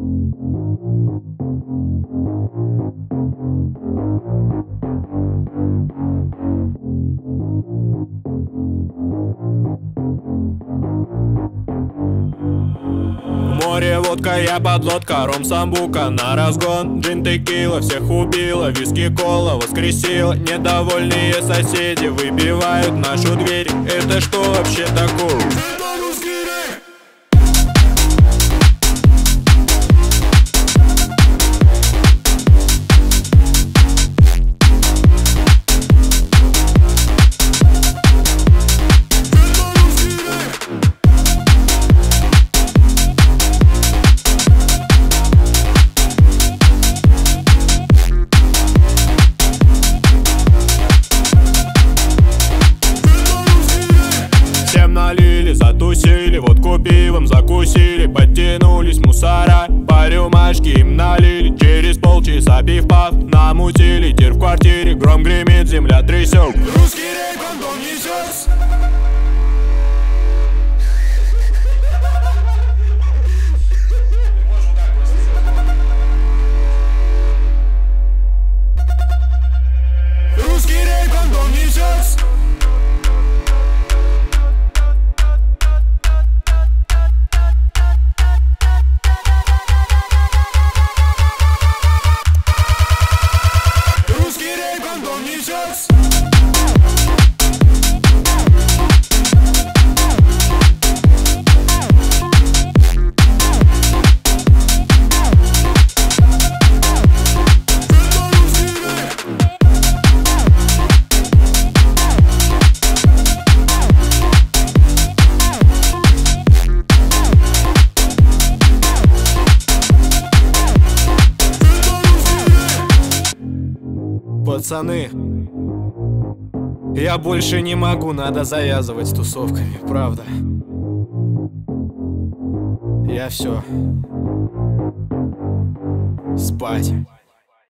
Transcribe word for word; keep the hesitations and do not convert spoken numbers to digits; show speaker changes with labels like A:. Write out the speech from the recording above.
A: Море, водка, я подлодка, ром, самбука на разгон. Джин, текила, всех убила, виски, кола воскресила. Недовольные соседи выбивают нашу дверь. Это что вообще такое? Налили, затусили, водку пивом закусили. Подтянулись мусора, по рюмашке им налили. Через полчаса пив-пав намутили. Тир в квартире, гром гремит, земля трясет. Русский рейп, Антон несет. Русский рейп, Антон несет. Пацаны, я больше не могу, надо завязывать с тусовками, правда. Я все. Спать.